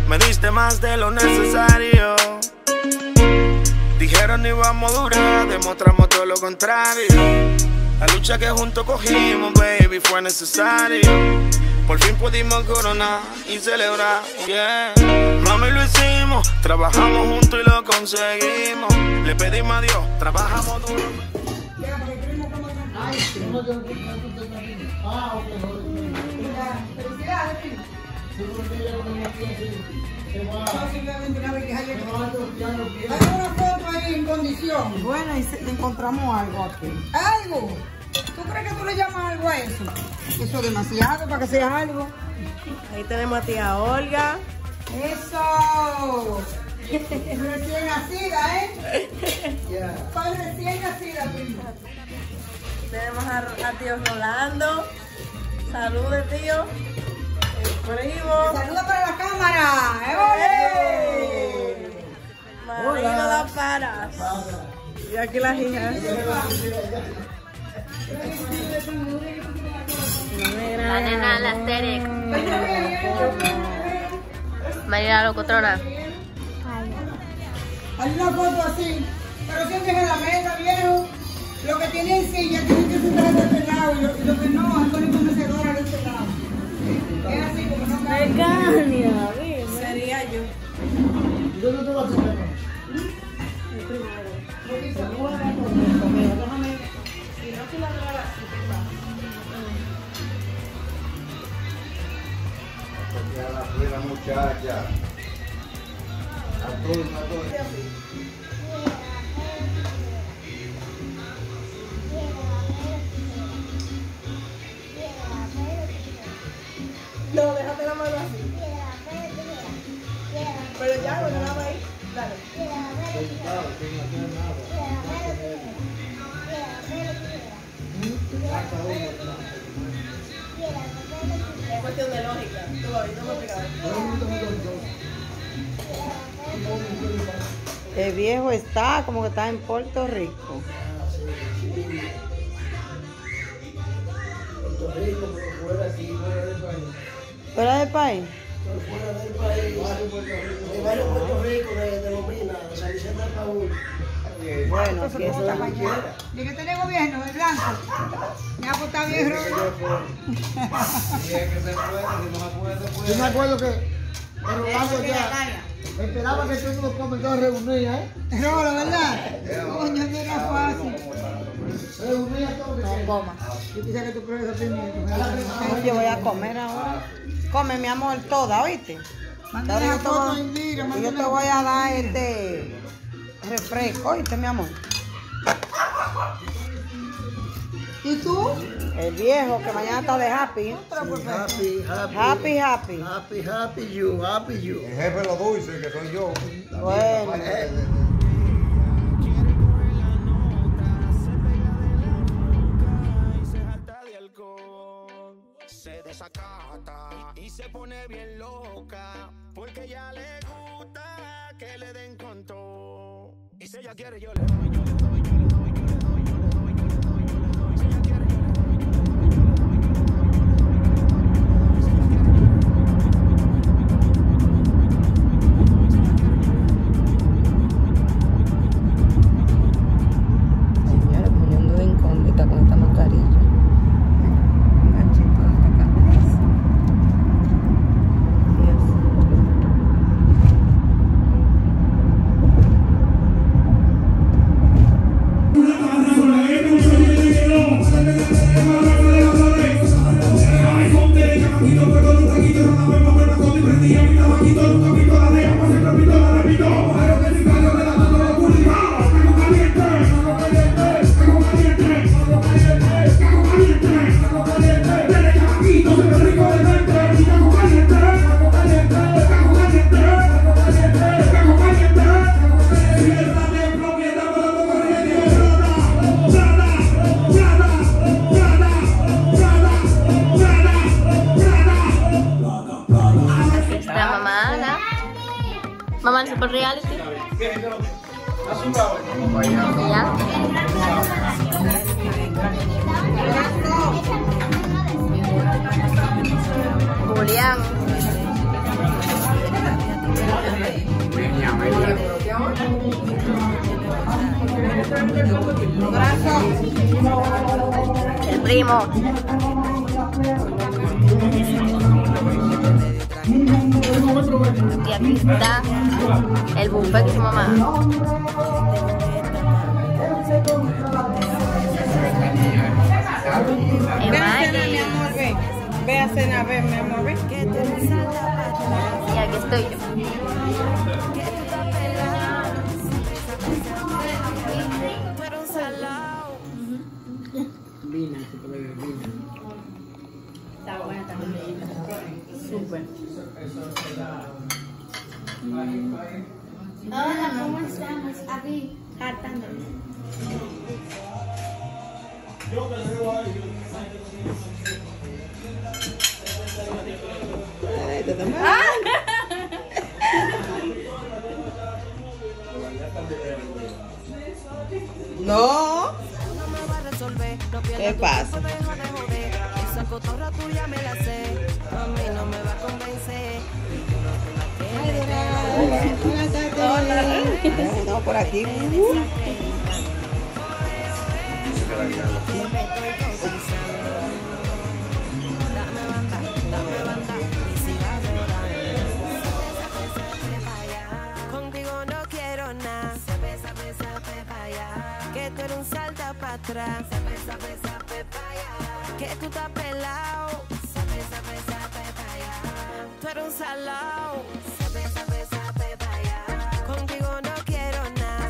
Me diste más de lo necesario. Dijeron no íbamos a durar, demostramos todo lo contrario. La lucha que juntos cogimos, baby, fue necesario. Por fin pudimos coronar y celebrar, yeah. Mami, lo hicimos, trabajamos juntos y lo conseguimos. Le pedimos a Dios, trabajamos duro. Hay una foto ahí en condición. Bueno, y encontramos algo aquí. ¿Algo? ¿Tú crees que tú le llamas algo a eso? Eso es demasiado para que sea algo. Ahí tenemos a tía Olga. ¡Eso! Recién nacida, ¿eh? Soy recién nacida, prima. Tenemos a tío Rolando. Saludos, tío. El primo. Saludos para la cámara. Marino La Paras. Y aquí las hijas. La nena, la Terek. María Locotrona. Hay una foto así, pero siempre es en la mesa, viejo. Lo que tiene en silla tiene que sentar de este lado y lo que no, Antonio con mecedora de este lado. Es así como no cabe. Mecania, sería yo. ¿Dónde tú vas a hacer? El primero. Déjame. Si no, tú la grabas. La muchacha. A todos. No, déjate la mano así. Pero ya, no la va ahí. Dale. Es cuestión de lógica. Tú ahorita me explicabas. El viejo está como que está en Puerto Rico. Puerto Rico, pero fuera aquí, fuera del país. ¿Fuera del país? Fuera del país. De varios Puerto Rico, de Lomina, de San Vicente de Paúl. Bueno, aquí Eso está. para allá. ¿De qué tiene gobierno? ¿De blanco? Ya pues está bien, Yo me acuerdo que Rolando ya esperaba que todos los comentarios reunían, ¿eh? Rolo, ¿verdad? Coño, no era fácil. Reunía todo. No coma. Yo quisiera que tú pruebes pimiento. Yo voy a comer ahora. Come, mi amor, toda, ¿oíste? Mándale la foto, Indira, Y yo mándale te la voy a foto. dar este refresco, ¿oíste, mi amor? ¿Y tú? El viejo que mañana está de happy. Happy you. El jefe de los dulces, que soy yo. Bueno. Se desacata y se pone bien loca porque ya le gusta que le den con todo. Y si ella quiere yo le doy, yo le doy, yo le doy, yo le doy, yo le doy, yo le doy, yo le doy. Si ella quiere yo le doy, yo le doy, yo le doy, yo le doy, yo le doy. Si ella quiere yo le doy, yo le doy, yo le doy, yo le doy, yo le doy. Si ella quiere yo le doy, yo le doy, yo le doy. Señora, poniendo de incógnita con esta mascarilla. Mamá en Super Reality. Ya. Julián. El primo. Y aquí está el buffet de su mamá. Ven a cenar, mi amor, ve. Ve a cenar, ve, mi amor, ve. Y aquí estoy yo. Vina, se puede beber vina. Está buena también. Súper. Hola, ¿cómo estamos? Aquí, hartándonos. No. ¿Qué pasa? Esa cotorra tuya me la sé, a mí no me va a convencer. Hola. No, por aquí. Contigo no quiero nada, que tú eres un salta para atrás, que tú estás pelado, tú eres un salao. Contigo no quiero nada,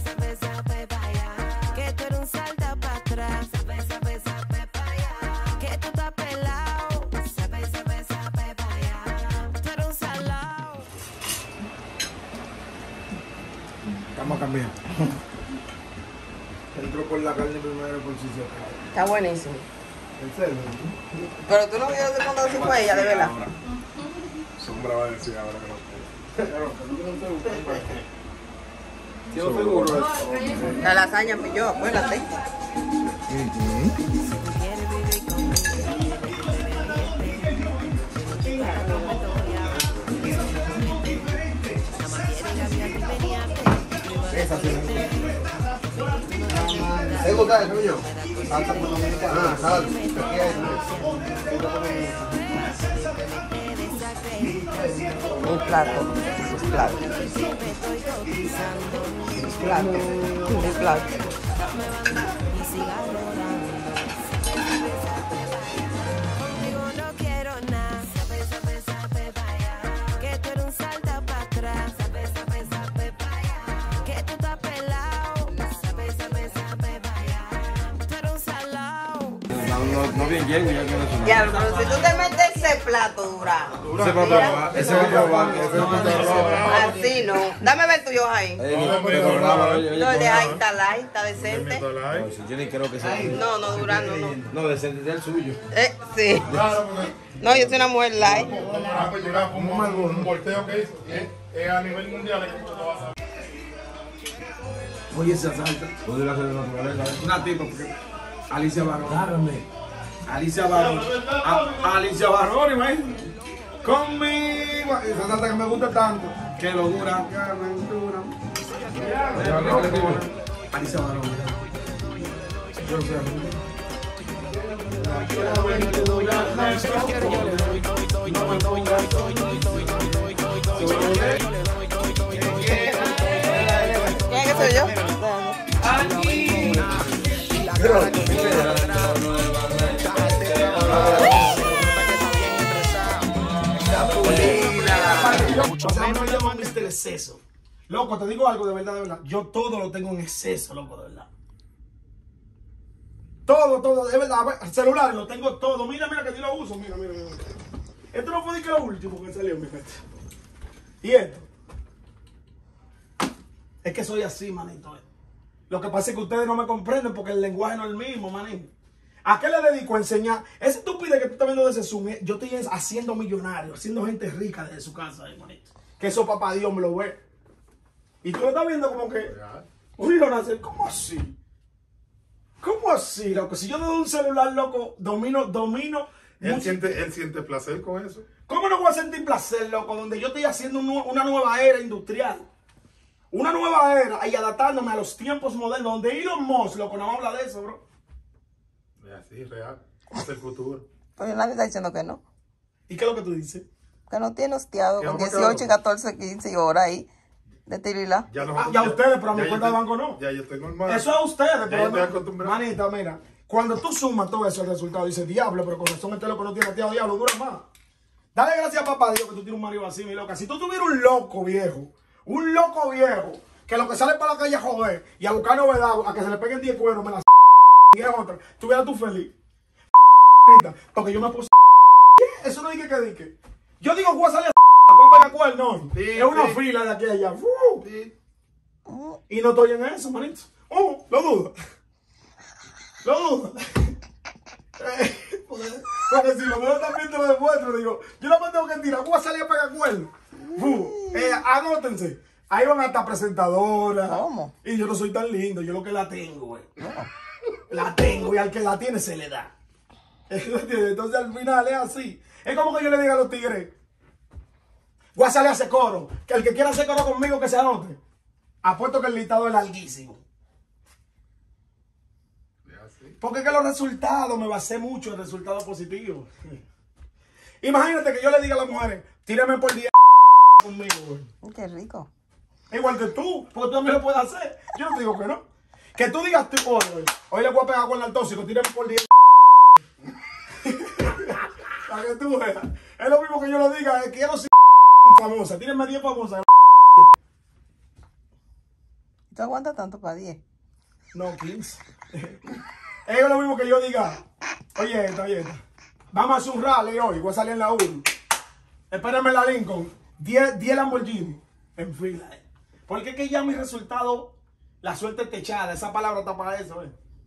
que tú eres un salta para atrás, que tú estás pelado, tú eres un salao. Estamos cambiando. Entró por la carne primero por si se acaba. Está buenísimo. ¿En serio? Pero tú no vieron de cuando se fue ella, de verdad. Sombra va a decir ahora que no. Yo seguro. La lasaña pilló, acuérdate. ¿Te gusta eso, yo? Salsa por dominicana. Ah, salsa. Aquí hay Un plato. Un plato. Un plato. Un plato. Contigo no quiero nada, que tú eres un salta para atrás, que tú estás pelado, tú eres un salao. No bien llego, ya que no Ya, pero si tú te metes ese plato, dura. Ese va a probar. Así no. Dame ver tuyo ahí. No, el de ahí está light, está decente. Yo ni creo que sea. No, no, dura, no, no. No, decente del suyo. Sí. No, yo soy una mujer light. Un volteo que hizo a nivel mundial. Oye, esa salsa. Podría ser de naturaleza. Una tipa, porque Alicia Barón. Alicia Barón. Alicia Barón, imagínate. Conmigo. Esa salsa que me gusta tanto. Que lo dura. Alicia Barón. Yo no sé. ¿Quién es que soy yo? Mucho menos yo no viste el exceso. Loco, te digo algo de verdad, de verdad. Yo todo lo tengo en exceso, loco, de verdad. Todo, de verdad. El celular lo tengo todo. Mira, que yo lo uso. Mira. Esto no fue ni que lo último que salió en mi mente. Y esto. Es que soy así, manito. Lo que pasa es que ustedes no me comprenden porque el lenguaje no es el mismo, manito. ¿A qué le dedico a enseñar? Ese estúpido que tú estás viendo de ese Zoom, yo estoy haciendo millonario, haciendo gente rica desde su casa, manito. Que eso papá Dios me lo ve. Y tú lo estás viendo como que... Uy, Nacer, ¿cómo así? ¿Cómo así, loco? Si yo doy un celular, loco, domino Él siente placer con eso. ¿Cómo no voy a sentir placer, loco? Donde yo estoy haciendo una nueva era industrial. Una nueva era y adaptándome a los tiempos modernos. Donde Elon Musk, loco, no habla de eso, bro. Es así, real. Es el futuro. Pero nadie está diciendo que no. ¿Y qué es lo que tú dices? Que no tiene hostiado con 18, 14, 15 horas ahí de tirila. Ya ustedes, pero a mi cuenta de banco no. Ya yo estoy normal. Eso es a ustedes, Ya pero yo estoy acostumbrado. manita, mira. Cuando tú sumas todo eso, el resultado, dices, diablo, pero con razón este loco no tiene tío, diablo, dura más. Dale gracias a papá Dios que tú tienes un marido así, mi loca. Si tú tuvieras un loco viejo, que lo que sale para la calle a joder y a buscar novedad, a que se le peguen 10 cueros, me la y es otra, estuvieras tú feliz. Porque yo me puse ¿qué? Eso no dije que dije. Yo digo, voy a salir voy a pegar cuerno. Sí, es una sí. fila de aquí a allá. Sí. Y no estoy en eso, manito. Lo dudo. Lo dudo. Porque si lo veo también te lo demuestro, digo, yo no me tengo que tirar, voy a salir a pegar cuerno. Anótense. Ahí van hasta presentadoras. ¿Cómo? Y yo no soy tan lindo, yo lo que la tengo, güey. La tengo y al que la tiene se le da. Entonces al final es así. Es como que yo le diga a los tigres, voy a salir a hacer coro. Que el que quiera hacer coro conmigo que se anote. Apuesto que el listado es larguísimo. Porque es que los resultados me basé mucho en resultados positivos. Imagínate que yo le diga a las mujeres, tírame por 10 conmigo, güey. Qué rico. Igual que tú, porque tú también lo puedes hacer. Yo no te digo que no. Que tú digas, hoy le voy a pegar con el tóxico, tírame por 10. Para que tú veas. Es lo mismo que yo lo diga, quiero ser famosa, tírame 10 famosas. ¿Tú aguantas tanto para 10? No, 15. Es lo mismo que yo diga, oye esta. Vamos a hacer un rally hoy, voy a salir en la 1. Espérame en la Lincoln. 10 Lamborghini en fila. Porque es que ya mi resultado, la suerte está echada. Esa palabra está para eso,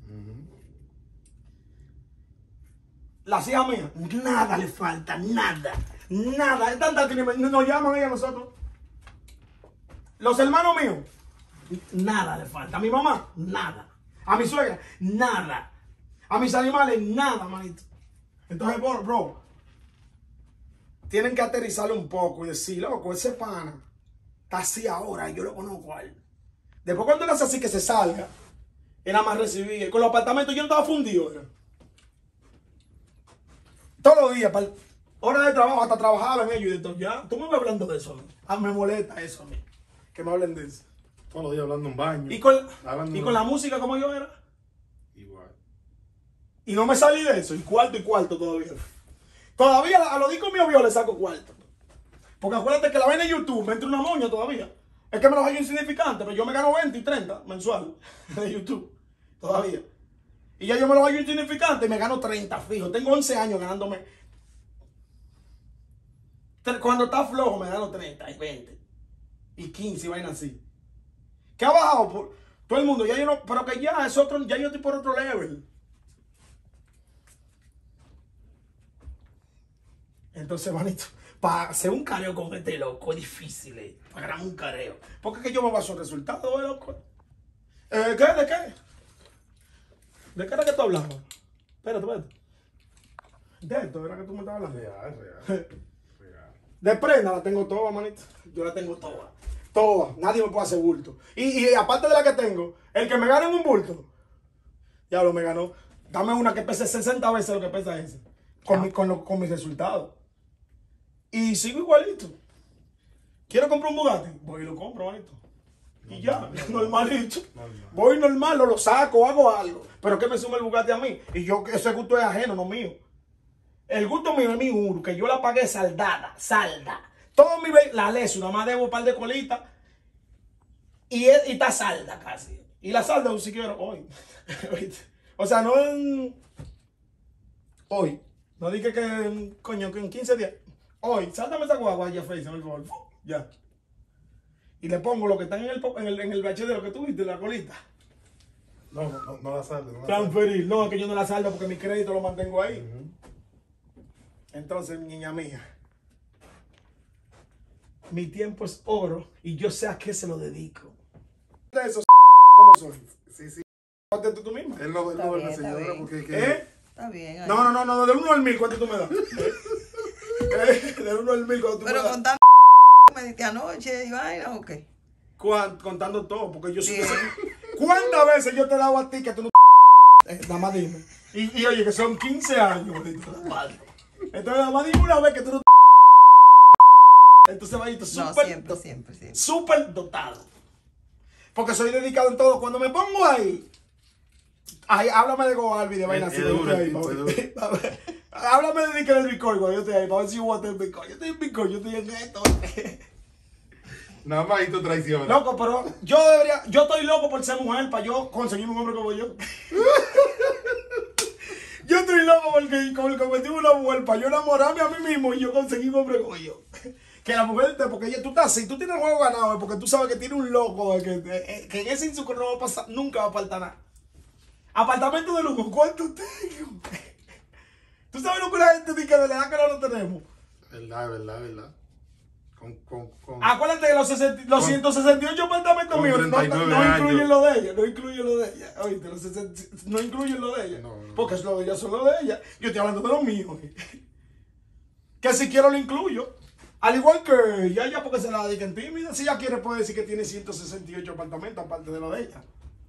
Las hijas mías, nada le falta, nada. Es tanta que nos llaman ellos a nosotros. Los hermanos míos, nada le falta. A mi mamá, nada. A mi suegra, nada. A mis animales, nada, manito. Entonces, bro, tienen que aterrizarlo un poco y decir, loco, ese pana está así ahora, yo lo conozco a él. Después cuando él hace así que se salga, era más recibir. Con los apartamentos yo no estaba fundido. Todos los días, para horas de trabajo, hasta trabajaba en ellos. Y entonces, ya, tú me vas hablando de eso a mí. Me molesta eso a mí, que me hablen de eso. Todos los días hablando en baño. Y con la música como yo era. Igual. Y no me salí de eso. Y cuarto todavía. Todavía a los discos míos le saco cuarto. Porque acuérdate que la vaina de YouTube me entra una moña todavía. Es que me los hallo insignificantes, pero yo me gano 20 y 30 mensual de YouTube. Todavía. Y ya yo me los hallo insignificantes y me gano 30 fijo. Tengo 11 años ganándome. Cuando está flojo me gano 30 y 20. Y 15 y vaina así. Que ha bajado por todo el mundo. Ya yo no, pero que ya es otro, ya yo estoy por otro level. Entonces, manito, para hacer un careo con este loco es difícil, para ganar un careo. Porque es que yo me baso en resultados, loco. ¿Qué? ¿De qué? ¿De qué era que tú hablabas? Espérate. De esto era que tú me estabas hablando. Real. De prenda la tengo toda, manito. Yo la tengo toda. Toda. Nadie me puede hacer bulto. Y aparte de la que tengo, el que me gane en un bulto, ya me ganó. Dame una que pese 60 veces lo que pesa ese. Con mis resultados. Y sigo igualito. Quiero comprar un Bugatti. Voy y lo compro, manito. Y ya, normalito. Voy normal, lo saco, hago algo. Pero que me sume el Bugatti a mí. Y yo, ese gusto es ajeno, no mío. El gusto mío es mi Uru, que yo la pagué salda. Todo mi la leso, nada más debo un par de colitas. Y está salda casi. Y la salda si quiero hoy. O sea, no en... Hoy. No dije que, coño, que en 15 días. Hoy, sáltame esa guagua ya, Face, por favor. Ya. Y le pongo lo que está en el VHD de lo que tú viste, la colita. No la saldo. Transferir. No, es que yo no la saldo porque mi crédito lo mantengo ahí. Entonces, niña mía, mi tiempo es oro y yo sé a qué se lo dedico. De eso, ¿cómo soy? Sí. Póntete tú misma. Él no me señora porque... ¿Eh? Está bien. Ahí. No, del 1 al 1000, ¿cuánto tú me das? Del 1 al 1000, ¿cuánto tú me das? Pero contando me diste anoche y vaina, ¿o qué? Contando todo, porque yo soy... ¿Cuántas veces yo te he dado a ti que tú no... nada más dime. Y oye, que son 15 años, maldito. Entonces, nada más dime una vez que tú no... Entonces, manito, siempre. Súper dotado. Porque soy dedicado en todo. Cuando me pongo ahí, háblame de Goalbi, de vaina así. Háblame de del Bitcoin, cuando yo estoy ahí, para ver si yo voy a tener Bitcoin. Yo estoy en Bitcoin, yo estoy en esto. Nada más y tu traición. Loco, pero yo estoy loco por ser mujer, para yo conseguir un hombre como yo. Yo estoy loco porque convertirme en una mujer, para yo enamorarme a mí mismo y yo conseguir un hombre como yo. Que la mujer, porque ella, tú estás así, tú tienes el juego ganado, porque tú sabes que tiene un loco, que en ese insuco no va a pasar, nunca va a faltar nada. Apartamento de lujo, ¿cuánto tengo? ¿Tú sabes lo que la gente dice de la edad que no lo tenemos? Verdad. Acuérdate que los 168 apartamentos míos no incluyen lo de ella. Oíste, no incluyen lo de ella. Porque es lo de ella, son lo de ella. Yo estoy hablando de los míos. Que si quiero lo incluyo. Al igual que ella, porque se la dedica en tímida. Si ella quiere, puede decir que tiene 168 apartamentos aparte de lo de ella.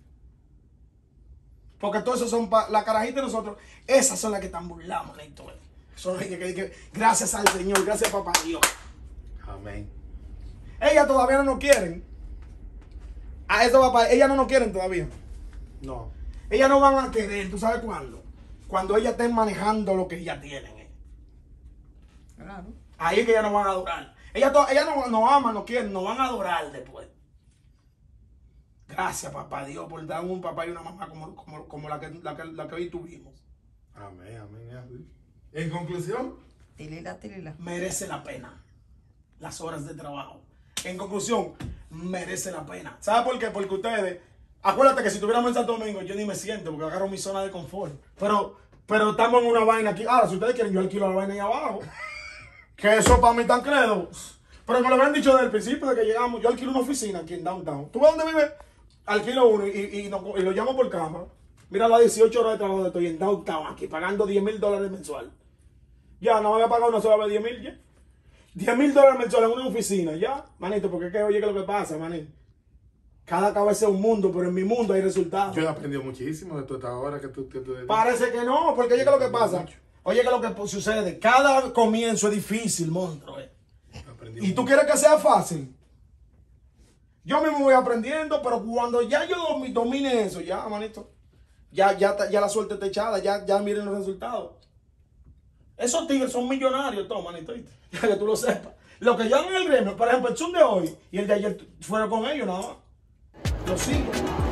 Porque todos esos son la carajita de nosotros. Esas son las que están burlando, manito. Son las que gracias al Señor, gracias a papá Dios. Amén. Ellas todavía no nos quieren. A eso papá, ellas no nos quieren todavía. No. Ellas no van a querer, ¿tú sabes cuándo? Cuando ellas estén manejando lo que ellas tienen. Claro. Ahí es que ellas nos van a adorar. Ellas nos aman, nos quieren, nos van a adorar después. Gracias, papá Dios, por dar un papá y una mamá como la que hoy tuvimos. Amén. En conclusión, tilila. Merece la pena las horas de trabajo. En conclusión, merece la pena. ¿Sabe por qué? Porque ustedes, acuérdate que si estuviéramos en Santo Domingo, yo ni me siento porque agarro mi zona de confort. Pero estamos en una vaina aquí. Ahora, si ustedes quieren, yo alquilo la vaina ahí abajo. Que eso para mí tan credo. Pero me lo habían dicho desde el principio de que llegamos. Yo alquilo una oficina aquí en Downtown. ¿Tú ves dónde vive? Alquilo uno y lo llamo por cámara. Mira las 18 horas de trabajo que estoy en Downtown aquí, pagando $10,000 mensual. Ya, no me había pagado una sola vez 10,000 ya. $10,000 mensual en una oficina, ya, manito, porque oye, ¿qué es lo que pasa, manito? Cada cabeza es un mundo, pero en mi mundo hay resultados. Yo he aprendido muchísimo de toda esta hora que tú Parece que no, porque oye, ¿qué es lo que pasa? Oye, ¿qué es lo que sucede? Cada comienzo es difícil, monstruo. ¿Y tú quieres que sea fácil? Yo mismo voy aprendiendo, pero cuando ya yo domine eso, ya, manito, ya la suerte está echada, ya miren los resultados. Esos tigres son millonarios, todo, manito, ya que tú lo sepas. Lo que yo hago en el gremio, por ejemplo, el Zoom de hoy y el de ayer fueron con ellos nada más. Lo sigo.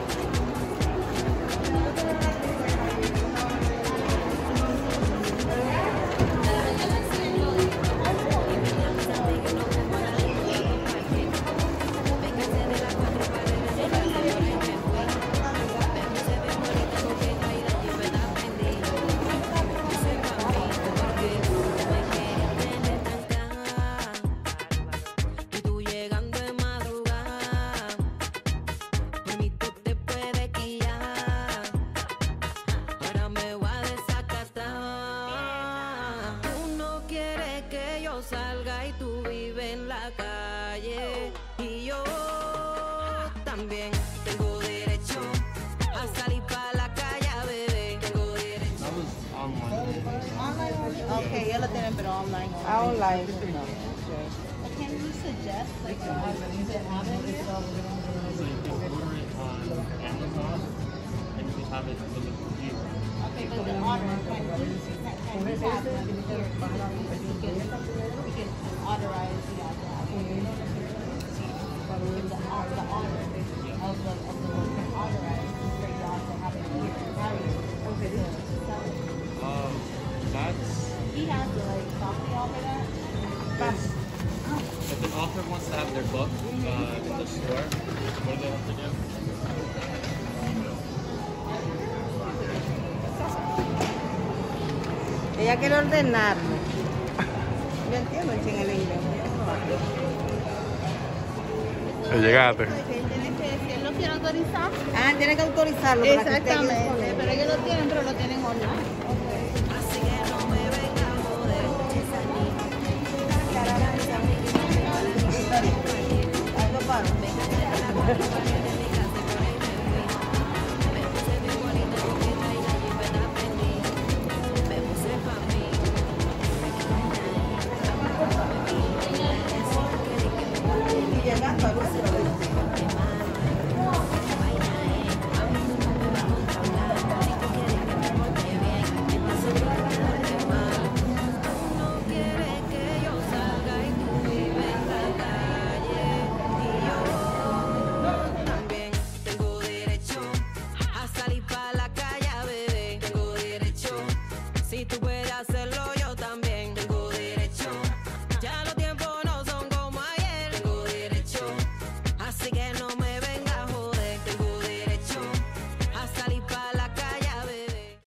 Salga y tú vives en la calle y yo también tengo derecho a salir para la calle a beber. Tengo derecho. Okay, ya lo tienen, pero online. Online. Can you suggest like to have it here? So you can order it on Amazon and you just have it delivered to you. Okay, but the order, can we have them here? We can authorize the order of the order of the work can authorize for y'all to have it here. That's... He has to like talk to y'all for that? If an author wants to have their book in the store, what do they have to do? Ella quiere ordenarlo. Yo entiendo en el inglés. Llegaste. ¿Él lo quiere autorizar? Ah, tiene que autorizarlo. Exactamente, pero ellos lo tienen, pero lo tienen online. Okay. Y llegando a nuestro